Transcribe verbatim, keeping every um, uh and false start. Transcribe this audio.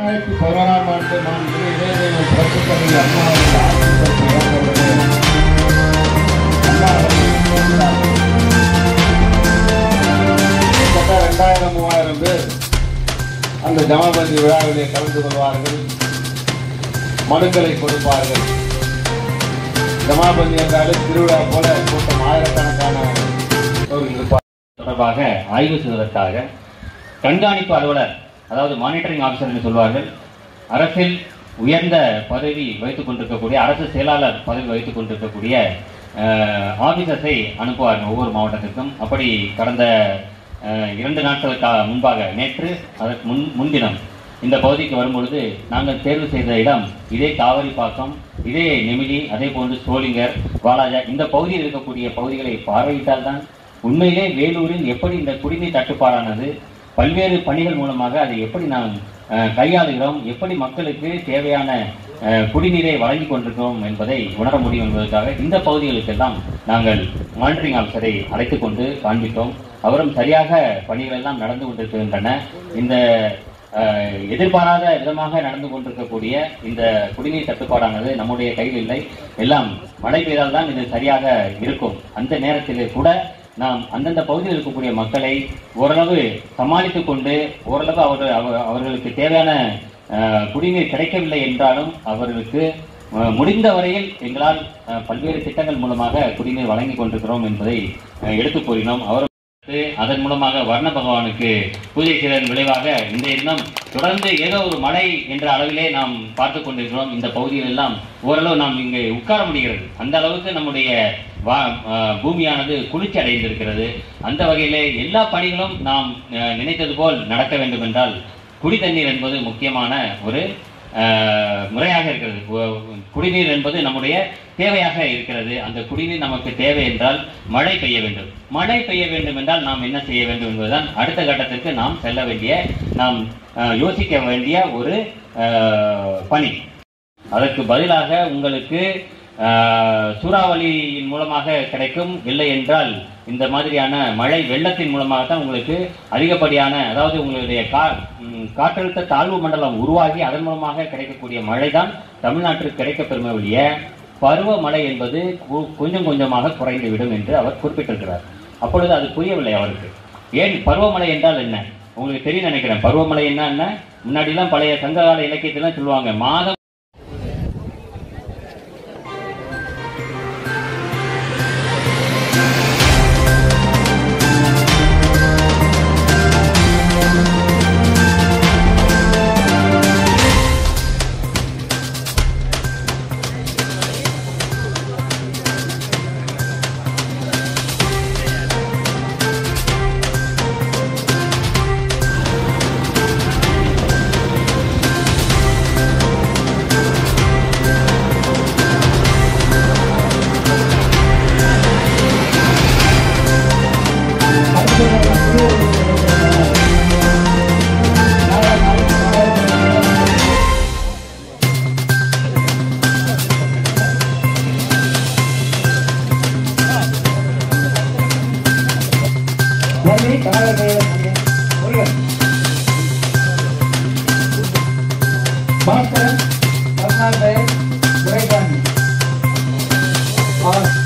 ஆயிரத்தி பதினோராம் ஆண்டு நான் இதயதெய்வம் புரட்சித் தலைவர் அண்ணா அவர்கள் ஆட்சி இறந்தவுடனே அண்ணா கிட்டத்தட்ட ரெண்டாயிரம் மூவாயிரம் பேர் அந்த ஜமாபந்தி விழாவிலே கலந்து கொள்வார்கள், மனுக்களை கொடுப்பார்கள். ஜமாபந்தி என்றாலே திருவிழா போல கூட்டம் ஆயிரக்கணக்கான தொடர்பாக ஆய்வு செய்வதற்காக கண்காணிப்பு அலுவலர், அதாவது மானிட்டரிங் ஆஃபீஸர் என்று சொல்வார்கள், அரசில் உயர்ந்த பதவி வைத்துக் கொண்டிருக்கக்கூடிய அரசு செயலாளர் பதவி வைத்துக் கொண்டிருக்கக்கூடிய ஆபீசர்ஸை அனுப்புவார்கள் ஒவ்வொரு மாவட்டத்திற்கும். அப்படி கடந்த இரண்டு நாட்களுக்கு முன்பாக, நேற்று அதற்கு முன் முன்தினம் இந்த பகுதிக்கு வரும்பொழுது நாங்கள் தேர்வு செய்த இடம் இதே காவிரிப்பாக்கம், இதே நெமிலி, அதே போன்று சோளிங்கர், வாலாஜா, இந்த பகுதியில் இருக்கக்கூடிய பகுதிகளை பார்வையிட்டால் தான் உண்மையிலே வேலூரில் எப்படி இந்த குடிநீர் தட்டுப்பாடானது பல்வேறு பணிகள் மூலமாக அதை எப்படி நாம் கையாளுகிறோம், எப்படி மக்களுக்கு தேவையான குடிநீரை வழங்கி கொண்டிருக்கிறோம் என்பதை உணர முடியும் என்பதற்காக இந்த பகுதிகளுக்கெல்லாம் நாங்கள் மானிட்டரிங் ஆஃபீஸரை அழைத்துக் கொண்டு காண்பித்தோம். அவரும் சரியாக பணிகள் எல்லாம் நடந்து கொண்டிருக்கின்றன. இந்த எதிர்பாராத விதமாக நடந்து கொண்டிருக்கக்கூடிய இந்த குடிநீர் தட்டுப்பாடானது நம்முடைய கையில் இல்லை. எல்லாம் மழை பெய்தால் தான் இது சரியாக இருக்கும். அந்த நேரத்திலே கூட நாம் அந்தந்த பகுதியில் இருக்கக்கூடிய மக்களை ஓரளவு சமாளித்துக் கொண்டு ஓரளவு அவர்கள் அவர்களுக்கு தேவையான குடிநீர் கிடைக்கவில்லை என்றாலும் அவர்களுக்கு முடிந்த வரையில் எங்களால் பல்வேறு திட்டங்கள் மூலமாக குடிநீர் வழங்கி கொண்டிருக்கிறோம் என்பதை எடுத்துக் கூறினோம். அவர் அதன் மூலமாக வர்ண பகவானுக்கு பூஜை செய்ததன் விளைவாக இன்றைய தினம் தொடர்ந்து ஏதோ ஒரு மழை என்ற அளவிலே நாம் பார்த்து கொண்டிருக்கிறோம். இந்த பகுதியில் எல்லாம் ஓரளவு நாம் இங்கே உட்கார முடிகிறது. அந்த அளவுக்கு நம்முடைய பூமியானது குளிர்ச்சி அடைந்திருக்கிறது. அந்த வகையிலே எல்லா பணிகளும் நாம் நினைத்தது போல் நடக்க வேண்டும் என்றால் குடி தண்ணீர் என்பது முக்கியமான ஒரு முறையாக இருக்கிறது. குடிநீர் என்பது நம்முடைய தேவையாக இருக்கிறது. அந்த குடிநீர் நமக்கு தேவை என்றால் மழை பெய்ய வேண்டும். மழை பெய்ய வேண்டும் என்றால் நாம் என்ன செய்ய வேண்டும் என்பதுதான் அடுத்த கட்டத்திற்கு நாம் செல்ல வேண்டிய, நாம் யோசிக்க வேண்டிய ஒரு பணி. அதற்கு பதிலாக உங்களுக்கு சூறாவளியின் மூலமாக கிடைக்கும், இல்லை என்றால் இந்த மாதிரியான மழை வெள்ளத்தின் மூலமாக தான் உங்களுக்கு அதிகப்படியான, அதாவது உங்களுடைய காற்றழுத்த தாழ்வு மண்டலம் உருவாகி அதன் மூலமாக கிடைக்கக்கூடிய மழை தான் தமிழ்நாட்டிற்கு கிடைக்கப்பெறுமே ஒழிய பருவமழை என்பது கொஞ்சம் கொஞ்சமாக குறைந்துவிடும் என்று அவர் குறிப்பிட்டிருக்கிறார். அப்பொழுது அது புரியவில்லை அவருக்கு. ஏன் பருவமழை என்றால் என்ன உங்களுக்கு தெரியும் நினைக்கிறேன். பருவமழை என்ன என்ன முன்னாடிலாம் பழைய சங்ககால இலக்கியத்திலாம் சொல்லுவாங்க, மாதம் பாஸ்கரன், கருணாநிதி, துரைசாமி.